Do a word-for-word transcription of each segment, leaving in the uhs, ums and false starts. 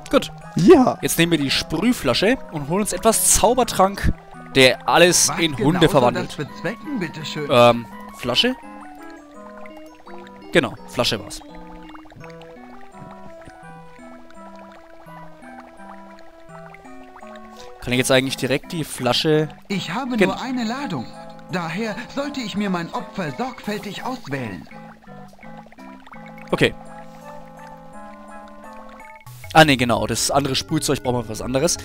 Gut. Ja. Jetzt nehmen wir die Sprühflasche und holen uns etwas Zaubertrank, der alles Was in genau Hunde soll verwandelt. das bezwecken, bitteschön? Ähm, Flasche? Genau, Flasche war's. Kann ich jetzt eigentlich direkt die Flasche... Ich habe Gen- nur eine Ladung. Daher sollte ich mir mein Opfer sorgfältig auswählen. Okay. Ah, ne, genau. Das andere Sprühzeug brauchen wir für was anderes.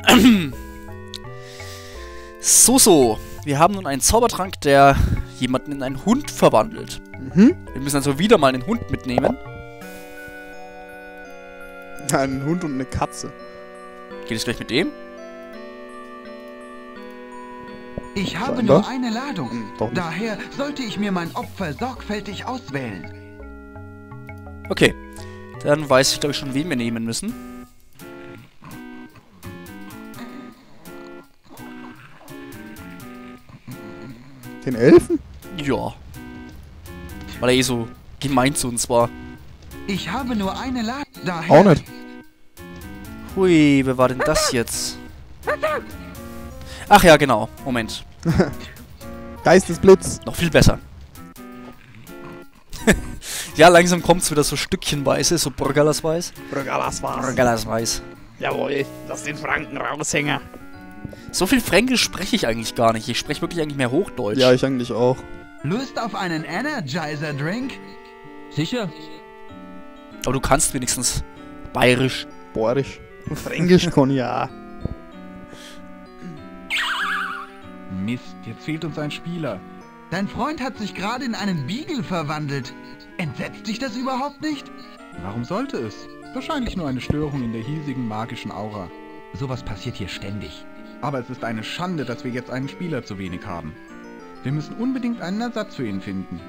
So, so. Wir haben nun einen Zaubertrank, der jemanden in einen Hund verwandelt. Mhm. Wir müssen also wieder mal einen Hund mitnehmen. Ein Hund und eine Katze. Geht es gleich mit dem? Ich habe Scheinbar. nur eine Ladung. Hm, doch nicht. Daher sollte ich mir mein Opfer sorgfältig auswählen. Okay. Dann weiß ich, glaube ich, schon, wen wir nehmen müssen. Den Elfen? Ja. Weil er eh so gemein zu uns war. Ich habe nur eine Ladung. Daher Auch nicht. Hui, wer war denn das jetzt? Ach ja, genau. Moment. Geistesblitz. Noch viel besser. Ja, langsam kommt es wieder so stückchenweise, so burgerlasweis. Brüggerlas war's. Burgerlasweis. Jawohl, lass den Franken raushängen. So viel Fränkisch spreche ich eigentlich gar nicht. Ich spreche wirklich eigentlich mehr Hochdeutsch. Ja, ich eigentlich auch. Lust auf einen Energizer-Drink? Sicher? Aber du kannst wenigstens bayerisch. Bohrisch. Fränkisch kann ja. Mist, jetzt fehlt uns ein Spieler. Dein Freund hat sich gerade in einen Beagle verwandelt. Entsetzt dich das überhaupt nicht? Warum sollte es? Wahrscheinlich nur eine Störung in der hiesigen magischen Aura. Sowas passiert hier ständig. Aber es ist eine Schande, dass wir jetzt einen Spieler zu wenig haben. Wir müssen unbedingt einen Ersatz für ihn finden.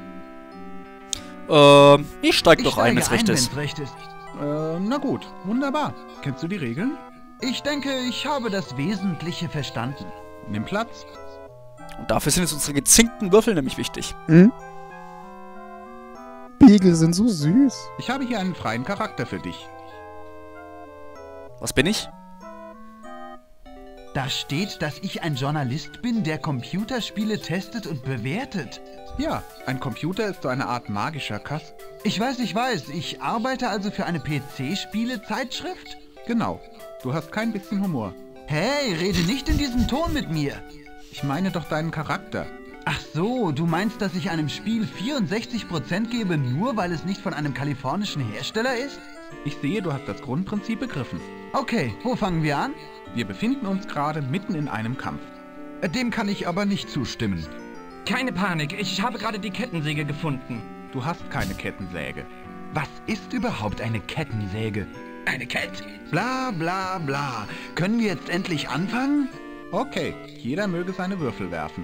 Ähm, ich steig Ich doch ein, steige wenn's recht ein, ist. wenn's recht ist. Äh, na gut, wunderbar. Kennst du die Regeln? Ich denke, ich habe das Wesentliche verstanden. Nimm Platz. Und dafür sind jetzt unsere gezinkten Würfel nämlich wichtig. Hm? Beagle sind so süß. Ich habe hier einen freien Charakter für dich. Was bin ich? Da steht, dass ich ein Journalist bin, der Computerspiele testet und bewertet. Ja, ein Computer ist so eine Art magischer Kasten. Ich weiß, ich weiß. Ich arbeite also für eine P C-Spiele-Zeitschrift? Genau. Du hast kein bisschen Humor. Hey, rede nicht in diesem Ton mit mir. Ich meine doch deinen Charakter. Ach so, du meinst, dass ich einem Spiel vierundsechzig Prozent gebe, nur weil es nicht von einem kalifornischen Hersteller ist? Ich sehe, du hast das Grundprinzip begriffen. Okay, wo fangen wir an? Wir befinden uns gerade mitten in einem Kampf. Dem kann ich aber nicht zustimmen. Keine Panik, ich habe gerade die Kettensäge gefunden. Du hast keine Kettensäge. Was ist überhaupt eine Kettensäge? Eine Kette? Bla bla bla. Können wir jetzt endlich anfangen? Okay, jeder möge seine Würfel werfen.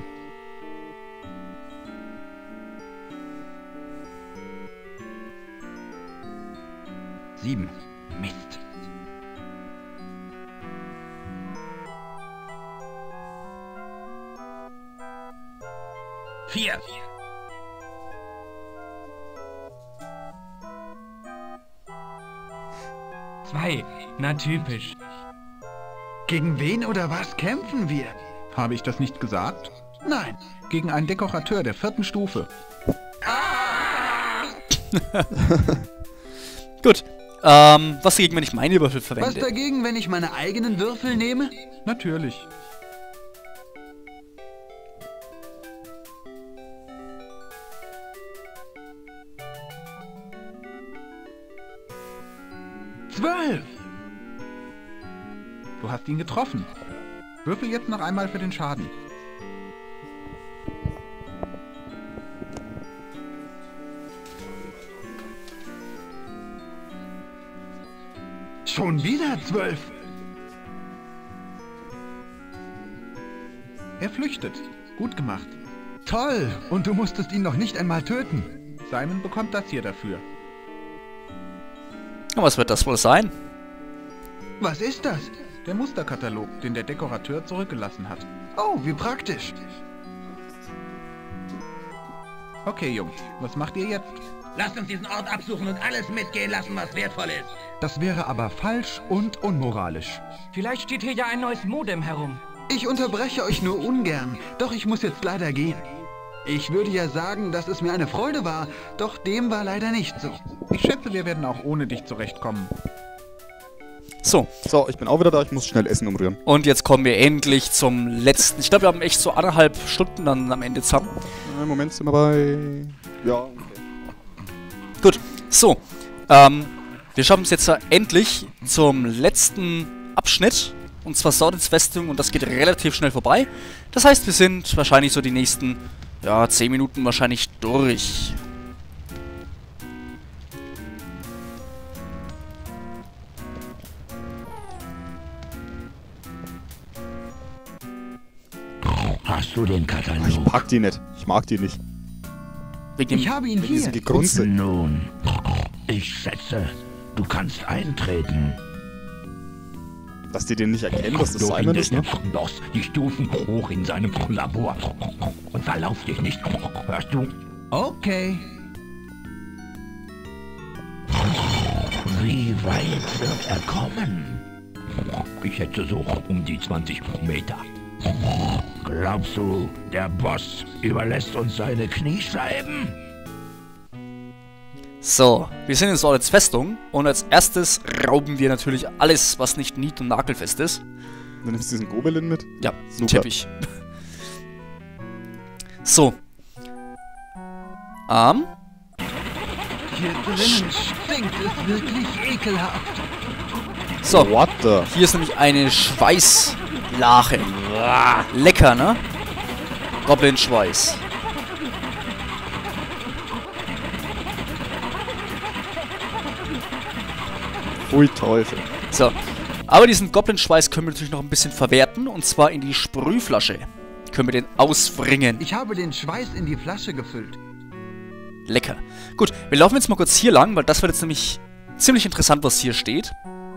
Sieben. Mist. Vier. Zwei. Na typisch. Gegen wen oder was kämpfen wir? Habe ich das nicht gesagt? Nein. Gegen einen Dekorateur der vierten Stufe. Gut. Ähm, was dagegen, wenn ich meine Würfel Was verwende? dagegen, wenn ich meine eigenen Würfel nehme? Natürlich. Zwölf. Du hast ihn getroffen. Würfel jetzt noch einmal für den Schaden. Schon wieder zwölf. Er flüchtet. Gut gemacht. Toll. Und du musstest ihn noch nicht einmal töten. Simon bekommt das hier dafür. Was wird das wohl sein? Was ist das? Der Musterkatalog, den der Dekorateur zurückgelassen hat. Oh, wie praktisch. Okay, Jungs, was macht ihr jetzt? Lasst uns diesen Ort absuchen und alles mitgehen lassen, was wertvoll ist. Das wäre aber falsch und unmoralisch. Vielleicht steht hier ja ein neues Modem herum. Ich unterbreche euch nur ungern, doch ich muss jetzt leider gehen. Ich würde ja sagen, dass es mir eine Freude war, doch dem war leider nicht so. Ich schätze, wir werden auch ohne dich zurechtkommen. So, So, ich bin auch wieder da. Ich muss schnell Essen umrühren. und jetzt kommen wir endlich zum letzten. Ich glaube, wir haben echt so anderthalb Stunden dann am Ende zusammen. Im Moment sind wir bei... Ja, okay. Gut, so. Ähm, wir schaffen es jetzt äh, endlich zum letzten Abschnitt. Und zwar Sordens Festung, und das geht relativ schnell vorbei. Das heißt, wir sind wahrscheinlich so die nächsten, ja, zehn Minuten wahrscheinlich durch. Hast du den Ich Katalog? pack die nicht. Ich mag die nicht. Wegen dem Ich habe ihn Die hier. sind gegrunzt. Nun, ich schätze, du kannst eintreten. Dass die den nicht erkennen, dass das Du Simon ist, findest ne? den Boss die Stufen hoch in seinem Labor. Und verlauf dich nicht. Hörst du? Okay. Wie weit wird er kommen? Ich schätze so um die zwanzig Meter. Glaubst du, der Boss überlässt uns seine Kniescheiben? So, wir sind in Sordens Festung. Und als erstes rauben wir natürlich alles, was nicht nied- und nagelfest ist. Du nimmst diesen Gobelin mit. Ja, Super. Teppich. So. Ähm. Hier drinnen stinkt es wirklich ekelhaft. So, What the? hier ist nämlich eine Schweißlache. Lecker, ne? Goblin-Schweiß. Ui, Teufel. So. Aber diesen Goblin-Schweiß können wir natürlich noch ein bisschen verwerten. Und zwar in die Sprühflasche. Können wir den auswringen. Ich habe den Schweiß in die Flasche gefüllt. Lecker. Gut, wir laufen jetzt mal kurz hier lang, weil das wird jetzt nämlich ziemlich interessant, was hier steht.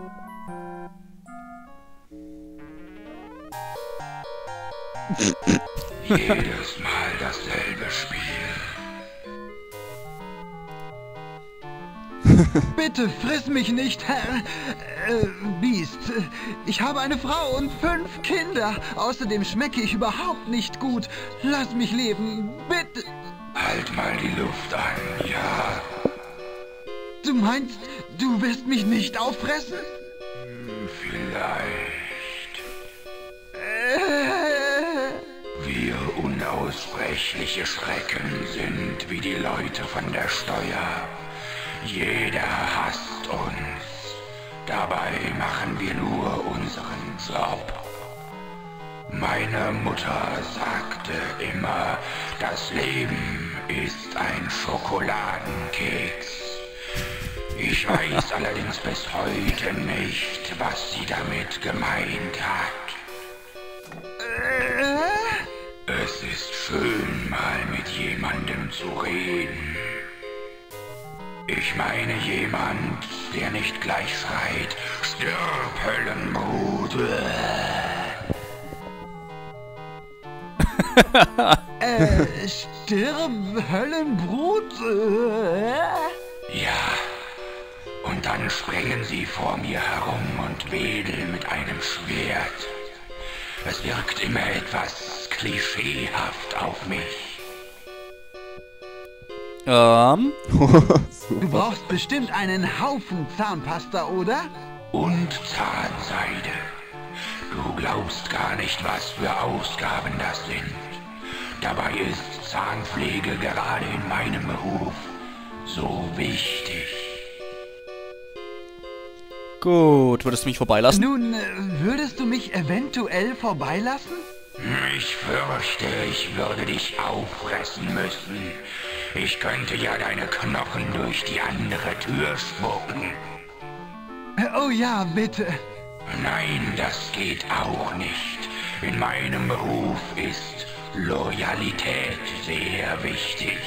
Jedes Mal dasselbe Spiel. Bitte friss mich nicht, Herr äh, Biest. Ich habe eine Frau und fünf Kinder. Außerdem schmecke ich überhaupt nicht gut. Lass mich leben, bitte. Halt mal die Luft an, ja. Du meinst, du wirst mich nicht auffressen? Vielleicht. Äh, Wir unaussprechliche Schrecken sind wie die Leute von der Steuer. Jeder hasst uns. Dabei machen wir nur unseren Job. Meine Mutter sagte immer, das Leben ist ein Schokoladenkeks. Ich weiß allerdings bis heute nicht, was sie damit gemeint hat. äh, Es ist schön, mal mit jemandem zu reden. Ich meine jemand, der nicht gleich schreit, stirb, Höllenbrut. äh, stirb, Höllenbrut? Äh, Ja, und dann springen sie vor mir herum und wedeln mit einem Schwert. Es wirkt immer etwas klischeehaft auf mich. Ähm. Du brauchst bestimmt einen Haufen Zahnpasta, oder? Und Zahnseide. Du glaubst gar nicht, was für Ausgaben das sind. Dabei ist Zahnpflege gerade in meinem Beruf so wichtig. Gut, würdest du mich vorbeilassen? Nun, äh, würdest du mich eventuell vorbeilassen? Ich fürchte, ich würde dich auffressen müssen. Ich könnte ja deine Knochen durch die andere Tür spucken. Äh, Oh ja, bitte. Nein, das geht auch nicht. In meinem Beruf ist Loyalität sehr wichtig.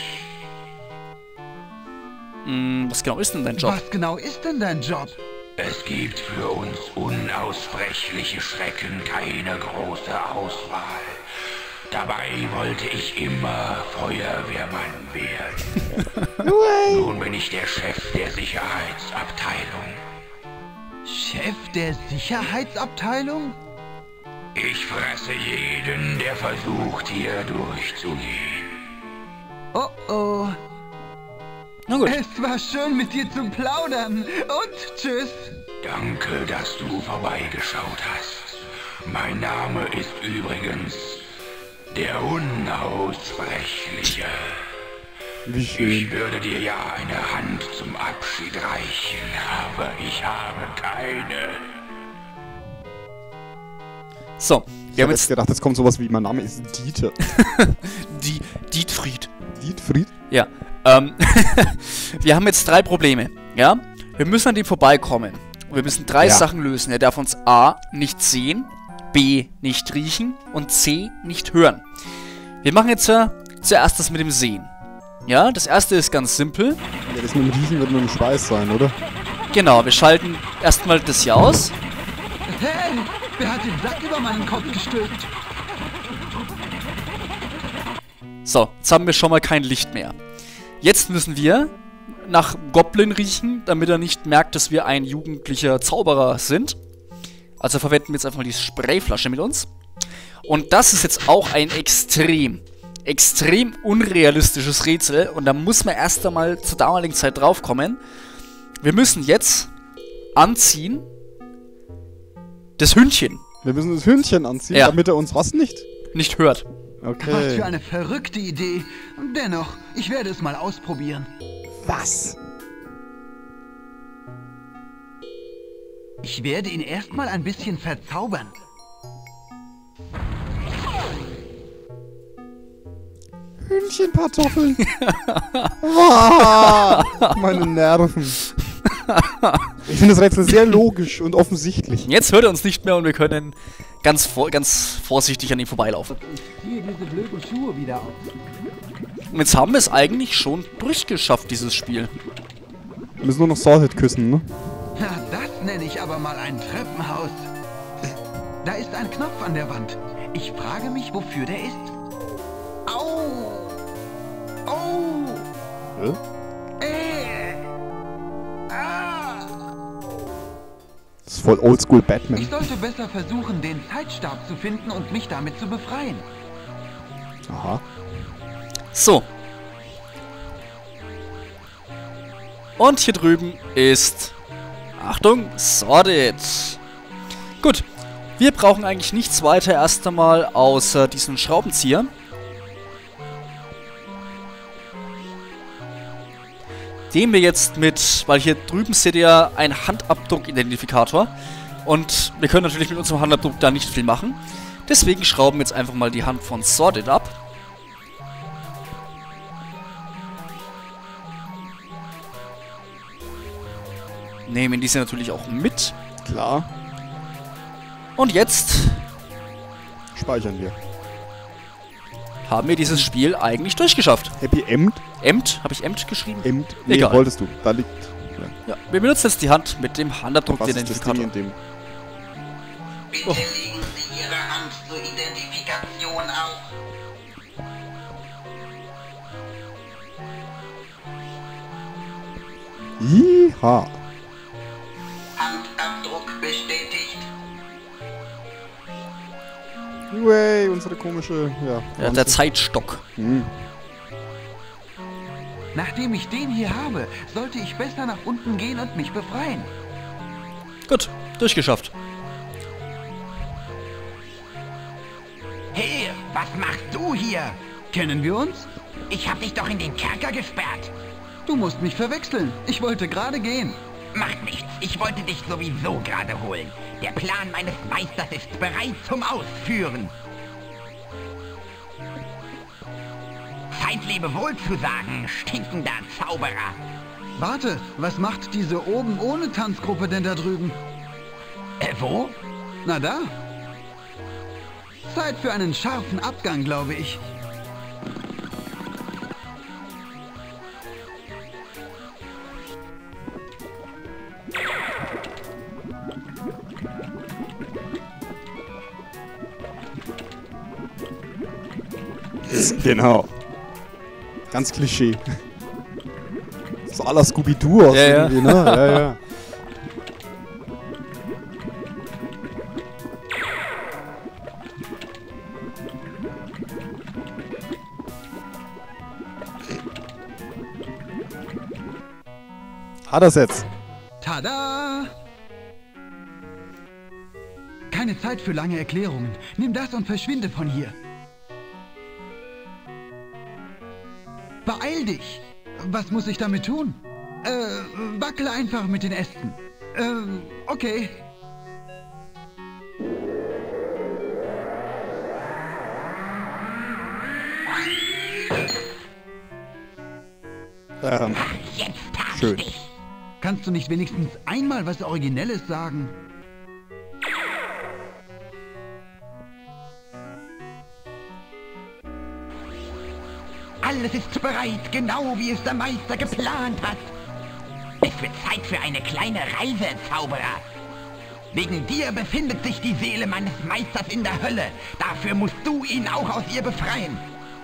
Hm, was genau ist denn dein Job? Was genau ist denn dein Job? Es gibt für uns unaussprechliche Schrecken keine große Auswahl. Dabei wollte ich immer Feuerwehrmann werden. Nun bin ich der Chef der Sicherheitsabteilung. Chef der Sicherheitsabteilung? Ich fresse jeden, der versucht, hier durchzugehen. Oh oh. Na gut. Es war schön mit dir zu plaudern. Und tschüss. Danke, dass du vorbeigeschaut hast. Mein Name ist übrigens der Unaussprechliche. Wie schön. Ich würde dir ja eine Hand zum Abschied reichen, aber ich habe keine. So, Ich wir haben habe jetzt jetzt gedacht, jetzt kommt sowas wie, mein Name ist Dieter. die Dietfried. Dietfried? Ja. Ähm, wir haben jetzt drei Probleme. Ja? Wir müssen an dem vorbeikommen. Und wir müssen drei Ja. Sachen lösen. Er darf uns A. nicht sehen, B. nicht riechen und C. nicht hören. Wir machen jetzt äh, zuerst das mit dem Sehen. Ja, das erste ist ganz simpel. Ja, das mit dem Riechen wird nur ein Schweiß sein, oder? Genau, wir schalten erstmal das hier aus. Hey, wer hat den Sack über meinen Kopf gestülpt? So, jetzt haben wir schon mal kein Licht mehr. Jetzt müssen wir nach Goblin riechen, damit er nicht merkt, dass wir ein jugendlicher Zauberer sind. Also verwenden wir jetzt einfach mal die Sprayflasche mit uns. Und das ist jetzt auch ein extrem, extrem unrealistisches Rätsel. Und da muss man erst einmal zur damaligen Zeit draufkommen. Wir müssen jetzt anziehen das Hündchen Wir müssen das Hündchen anziehen, Ja. damit er uns was nicht? nicht hört. Was Okay. für eine verrückte Idee. Dennoch, ich werde es mal ausprobieren. Was? Ich werde ihn erstmal ein bisschen verzaubern. Hühnchenkartoffeln. Wow, meine Nerven. Ich finde das Rätsel sehr logisch und offensichtlich. Jetzt hört er uns nicht mehr und wir können ganz, vor, ganz vorsichtig an ihm vorbeilaufen. Ziehe diese blöden Schuhe wieder aus. Und jetzt haben wir es eigentlich schon durchgeschafft, dieses Spiel. Wir müssen nur noch Sorted küssen, ne? Ja, das nenne ich aber mal ein Treppenhaus. Da ist ein Knopf an der Wand. Ich frage mich, wofür der ist. Au! Oh! Hä? Äh! Ah! Das ist voll oldschool Batman. Ich sollte besser versuchen, den Zeitstab zu finden und mich damit zu befreien. Aha. So. Und hier drüben ist... Achtung, Sorted. Gut. Wir brauchen eigentlich nichts weiter erst einmal außer diesen Schraubenzieher. Den wir jetzt mit... Weil hier drüben seht ihr einen Handabdruck-Identifikator. Und wir können natürlich mit unserem Handabdruck da nicht viel machen. Deswegen schrauben wir jetzt einfach mal die Hand von Sorted ab. Nehmen diese natürlich auch mit. Klar. Und jetzt Speichern wir. haben wir dieses Spiel eigentlich durchgeschafft. Happy End? Emt, habe ich Emt geschrieben? End? Nee, Egal. wolltest du. Da liegt... Ja. Ja, wir benutzen jetzt die Hand mit dem Was ist das Ding, Handabdruck-Identifikator. in dem... Bitte Oh. legen Sie Ihre Hand zur Identifikation auf. Iha. Handabdruck bestätigt. Way, unsere komische... Ja, Ja, der Zeitstock. Hm. Nachdem ich den hier habe, sollte ich besser nach unten gehen und mich befreien. Gut, durchgeschafft. Hey, was machst du hier? Kennen wir uns? Ich hab dich doch in den Kerker gesperrt. Du musst mich verwechseln. Ich wollte gerade gehen. Macht nichts. Ich wollte dich sowieso gerade holen. Der Plan meines Meisters ist bereit zum Ausführen. Zeit lebewohl zu sagen, stinkender Zauberer. Warte, was macht diese oben ohne Tanzgruppe denn da drüben? Äh, wo? Na da. Zeit für einen scharfen Abgang, glaube ich. Genau. Ganz Klischee. So à la Scooby-Doo aus Ja, ja. irgendwie, ne? Ja, ja. Hat er's jetzt. Tada! Keine Zeit für lange Erklärungen. Nimm das und verschwinde von hier. Beeil dich! Was muss ich damit tun? Äh, wackele einfach mit den Ästen. Ähm, okay. Ähm, Jetzt hab Schön. ich dich. Kannst du nicht wenigstens einmal was Originelles sagen? Alles ist bereit, genau wie es der Meister geplant hat. Es wird Zeit für eine kleine Reise, Zauberer. Wegen dir befindet sich die Seele meines Meisters in der Hölle. Dafür musst du ihn auch aus ihr befreien.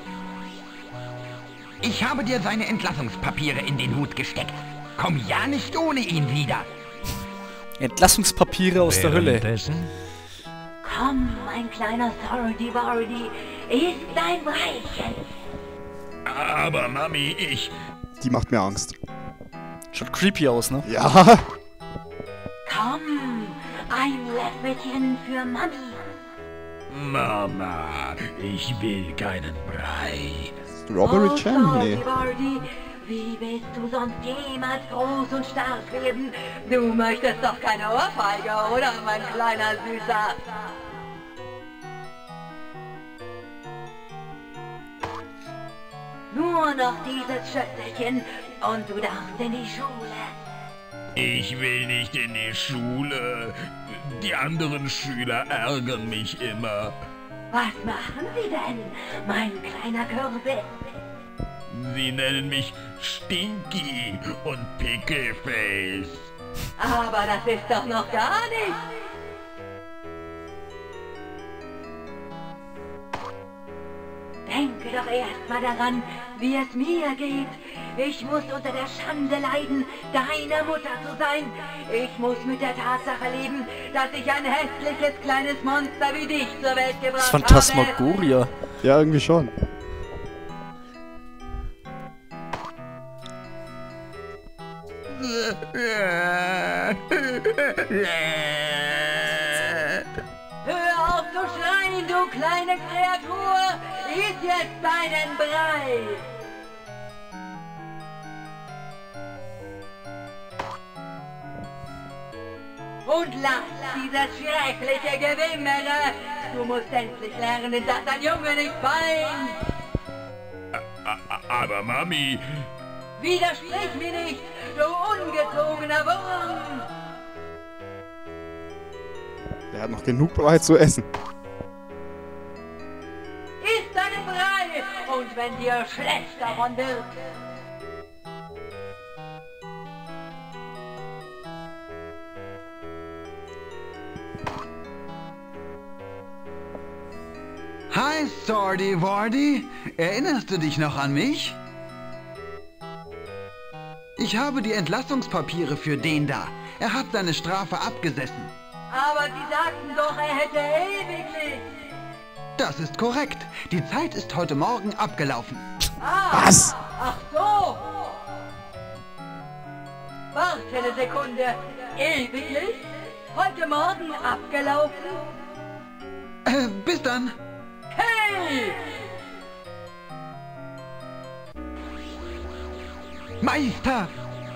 Ich habe dir seine Entlassungspapiere in den Hut gesteckt. Komm ja nicht ohne ihn wieder. Entlassungspapiere aus der Hölle. Komm, mein kleiner Sorority Wordy, ist dein Breitchen. Aber Mami, ich... die macht mir Angst. Schaut creepy aus, ne? Ja. Komm, ein Löffelchen für Mami. Mama, ich will keinen Brei. Strawberry Jam? Sorority Nee. Wordy, wie willst du sonst jemals groß und stark werden? Du möchtest doch keine Ohrfeige, oder, mein kleiner Süßer? Nur noch dieses Schüsselchen und du darfst in die Schule. Ich will nicht in die Schule. Die anderen Schüler ärgern mich immer. Was machen sie denn, mein kleiner Kürbis? Sie nennen mich Stinky und Pickleface. Aber das ist doch noch gar nicht. Denke doch erst mal daran, wie es mir geht. Ich muss unter der Schande leiden, deine Mutter zu sein. Ich muss mit der Tatsache leben, dass ich ein hässliches kleines Monster wie dich zur Welt Das gebracht ist habe. Phantasmagoria. Ja, irgendwie schon. Hör auf zu schreien, du kleine Kreatur! Iss jetzt deinen Brei! Und lass dieses schreckliche Gewimmere! Du musst endlich lernen, dass ein Junge nicht weint! Aber Mami, Widersprich mir nicht, du ungezogener Wurm! Der hat noch genug Brei zu essen. Iss deinen Brei! Und wenn dir schlecht davon wird, Hi, Sordy Wardy. Erinnerst du dich noch an mich? Ich habe die Entlassungspapiere für den da. Er hat seine Strafe abgesessen. aber sie sagten doch, er hätte ewiglich. Das ist korrekt. Die Zeit ist heute Morgen abgelaufen. Ah, Was? Ach so. Warte eine Sekunde. Ewiglich? Heute Morgen abgelaufen? Äh, bis dann. Hey! Meister!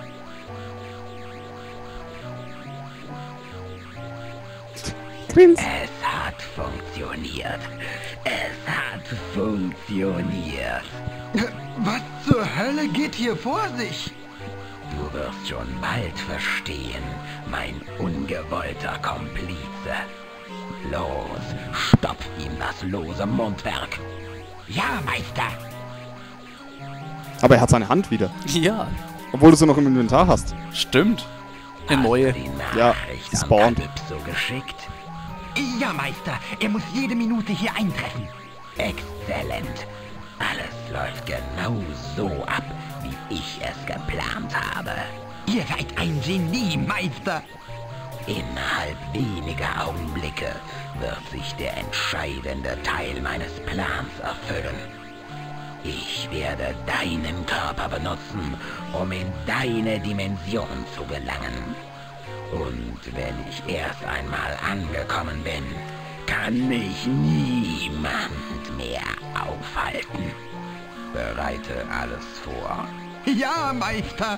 Prinz. Es hat funktioniert. Es hat funktioniert. Was zur Hölle geht hier vor sich? Du wirst schon bald verstehen, mein ungewollter Komplize. Los, stopf ihm das lose Mundwerk. Ja, Meister. Aber er hat seine Hand wieder. Ja, Obwohl du sie noch im Inventar hast. stimmt. Eine neue. Die Ja, Nachricht spawn. an Calypso geschickt. Ja, Meister, er muss jede Minute hier eintreffen. Exzellent. Alles läuft genau so ab, wie ich es geplant habe. Ihr seid ein Genie, Meister. Innerhalb weniger Augenblicke wird sich der entscheidende Teil meines Plans erfüllen. Ich werde deinen Körper benutzen, um in deine Dimension zu gelangen. Und wenn ich erst einmal angekommen bin, kann mich niemand mehr aufhalten. Bereite alles vor. Ja, Meister.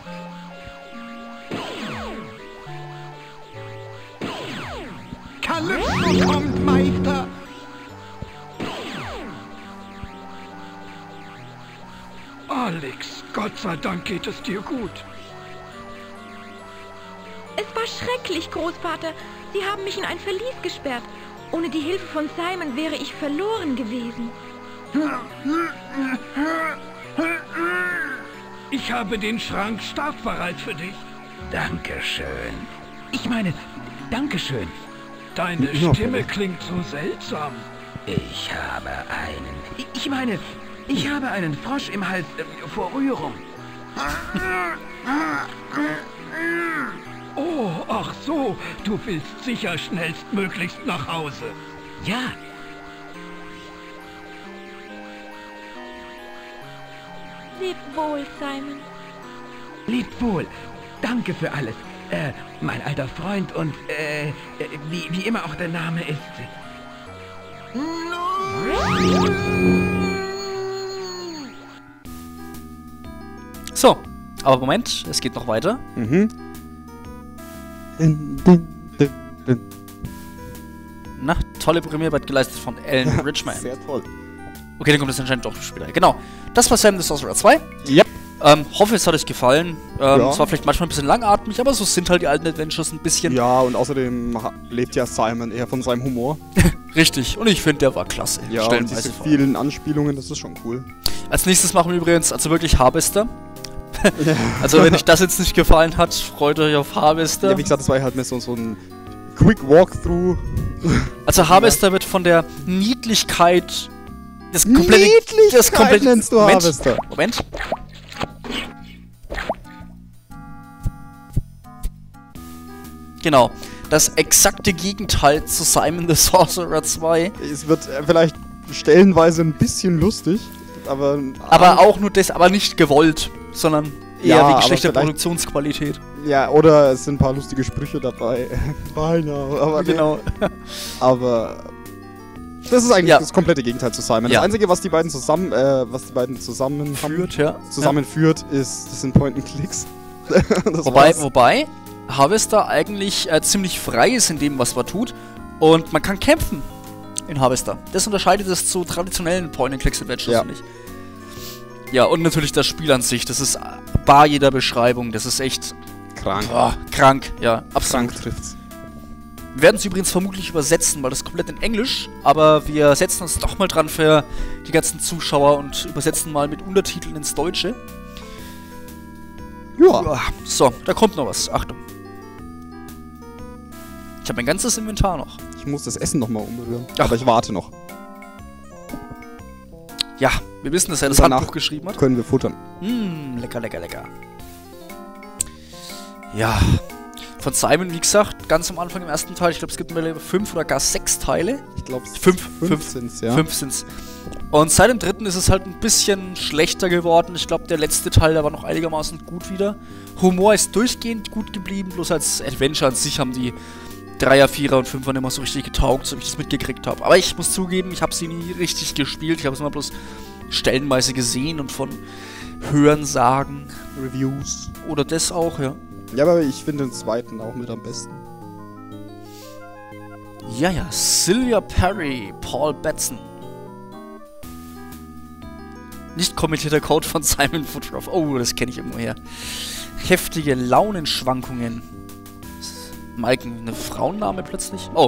Kalypso kommt, Meister. Alex, Gott sei Dank geht es dir gut. Es war schrecklich, Großvater. Sie haben mich in ein Verlies gesperrt. Ohne die Hilfe von Simon wäre ich verloren gewesen. Ich habe den Schrank startbereit für dich. Dankeschön. Ich meine, Dankeschön. Deine Ja, Stimme vielleicht. klingt so seltsam. Ich habe einen... Ich meine, ich habe einen Frosch im Hals äh, vor Rührung. Oh, ach so, du willst sicher schnellstmöglichst nach Hause. Ja, Lebt wohl, Simon. lebt wohl. Danke für alles. Äh, mein alter Freund und, äh, äh, wie, wie immer auch der Name ist. So, aber Moment, es geht noch weiter. Mhm. Din, din, din, din. Na, tolle Premierarbeit geleistet von Alan Richman. Sehr toll. Okay, dann kommt das anscheinend doch später. Genau, das war Sam the Sorcerer zwei. Ja. Ähm, hoffe, es hat euch gefallen. Ähm, Ja. Es war vielleicht manchmal ein bisschen langatmig, aber so sind halt die alten Adventures ein bisschen. Ja, und außerdem ha- lebt ja Simon eher von seinem Humor. Richtig, und ich finde, der war klasse. Ja, und stellenweise diese vor allem. vielen Anspielungen, das ist schon cool. Als nächstes machen wir übrigens, also wirklich Harvester. Also wenn euch das jetzt nicht gefallen hat, freut euch auf Harvester. Ja, wie gesagt, das war halt mehr so, so ein Quick Walkthrough. Also Harvester wird von der Niedlichkeit das komplette... Niedlichkeit das komplette nennst du Moment, Harvester. Moment. Genau. Das exakte Gegenteil zu Simon the Sorcerer zwei. Es wird äh, vielleicht stellenweise ein bisschen lustig, aber... Aber auch nur das, aber nicht gewollt, sondern eher Ja, wegen aber schlechter vielleicht- Produktionsqualität. Ja, oder es sind ein paar lustige Sprüche dabei. Beinahe, aber nee. Genau. Aber das ist eigentlich Ja. das komplette Gegenteil zu Simon. Ja. Das Einzige, was die beiden zusammen, äh, was die beiden zusammen Führt, ja. zusammenführt, ist, das sind Point-and-Clicks. Das Wobei, war's. wobei Harvester eigentlich äh, ziemlich frei ist in dem, was man tut. Und man kann kämpfen in Harvester. Das unterscheidet es zu traditionellen Point-and-Clicks-Adventures, Ja. finde ich. Ja, und natürlich das Spiel an sich. Das ist bar jeder Beschreibung. Das ist echt Krank. boah, krank. Ja, absolut. Krank trifft's. Wir werden es übrigens vermutlich übersetzen, weil das ist komplett in Englisch. Aber wir setzen uns doch mal dran für die ganzen Zuschauer und übersetzen mal mit Untertiteln ins Deutsche. Ja. Ja, so, da kommt noch was. Achtung. Ich habe mein ganzes Inventar noch. Ich muss das Essen nochmal umrühren. Ach. Aber ich warte noch. Ja, wir wissen, dass er das Danach Handbuch geschrieben hat. Können wir futtern. Mmm, lecker, lecker, lecker. Ja, von Simon, wie gesagt, ganz am Anfang im ersten Teil, ich glaube, es gibt mittlerweile fünf oder gar sechs Teile. Ich glaube, Fünf, fünf fünf, sind's, ja. Fünf sind's. Und seit dem dritten ist es halt ein bisschen schlechter geworden. Ich glaube, der letzte Teil, der war noch einigermaßen gut wieder. Humor ist durchgehend gut geblieben, bloß als Adventure an sich haben die Dreier, Vierer und Fünfer nicht mehr so richtig getaugt, so wie ich das mitgekriegt habe. Aber ich muss zugeben, ich habe sie nie richtig gespielt. Ich habe es immer bloß stellenweise gesehen und von Hörensagen. Reviews. Oder das auch, ja. Ja, aber ich finde den zweiten auch mit am besten. Ja, ja. Sylvia Perry, Paul Batson. Nicht kommentierter Code von Simon Woodruff. Oh, das kenne ich irgendwo her. Heftige Launenschwankungen. Mike, eine Frauenname plötzlich? Oh.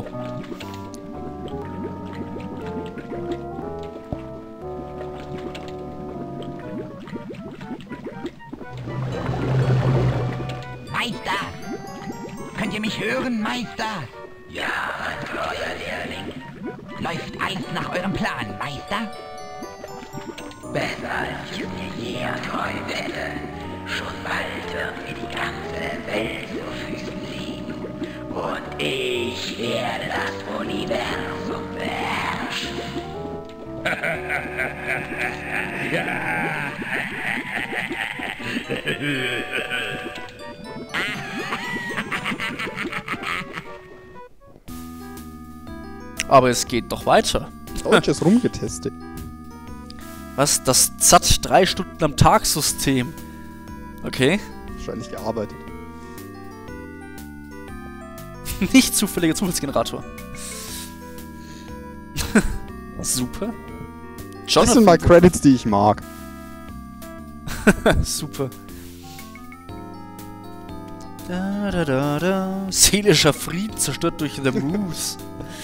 Meister! Könnt ihr mich hören, Meister? Ja, mein treuer Lehrling. Läuft alles nach eurem Plan, Meister? Besser als ich es mir je erträumt hätte. Schon bald wird mir die ganze Welt zu Füßen liegen. Und ich werde das Universum beherrschen. Aber es geht doch weiter. Deutsches rumgetestet. Was? Das Z A T drei Stunden am Tag System. Okay. Wahrscheinlich gearbeitet. Nicht zufälliger Zufallsgenerator. Super. Das sind mal Credits, die ich mag. Super. Da, da, da, da. Seelischer Frieden zerstört durch The Moose.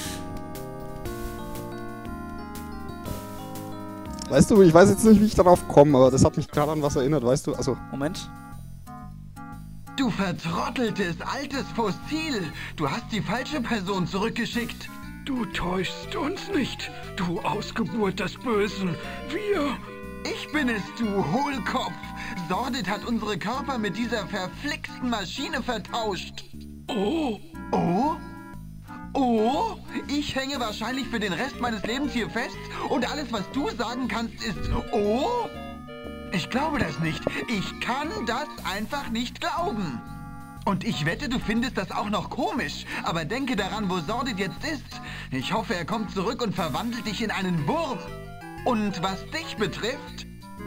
Weißt du, ich weiß jetzt nicht, wie ich darauf komme, aber das hat mich gerade an was erinnert, weißt du? Also. Moment. Du vertrotteltes, altes Fossil! Du hast die falsche Person zurückgeschickt. Du täuschst uns nicht, du Ausgeburt des Bösen. Wir... Ich bin es, du Hohlkopf! Sordid hat unsere Körper mit dieser verflixten Maschine vertauscht. Oh. Oh? Oh? Ich hänge wahrscheinlich für den Rest meines Lebens hier fest und alles, was du sagen kannst, ist oh? Ich glaube das nicht. Ich kann das einfach nicht glauben. Und ich wette, du findest das auch noch komisch. Aber denke daran, wo Sordid jetzt ist. Ich hoffe, er kommt zurück und verwandelt dich in einen Wurm. Und was dich betrifft...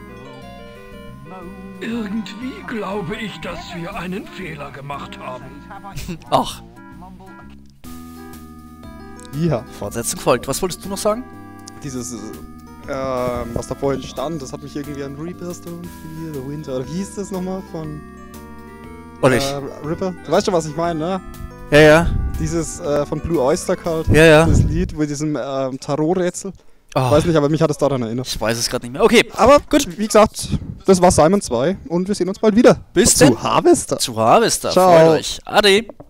Irgendwie glaube ich, dass wir einen Fehler gemacht haben. Ach. Ja. Fortsetzung folgt. Was wolltest du noch sagen? Dieses, äh, was da vorhin stand, das hat mich irgendwie an Reapers of the Winter, oder wie hieß das nochmal von... Oder äh, ich? Ripper? Du weißt schon, was ich meine, ne? Ja, ja. Dieses äh, von Blue Oyster Cult. Ja, ja. Das Lied mit diesem ähm, Tarot-Rätsel. Oh. Weiß nicht, aber mich hat es daran erinnert. Ich weiß es gerade nicht mehr. Okay. Aber gut, wie gesagt, das war Simon zwei und wir sehen uns bald wieder. Bis zu denn. Harvester. Zu Harvester. Ciao. Freut euch. Ade.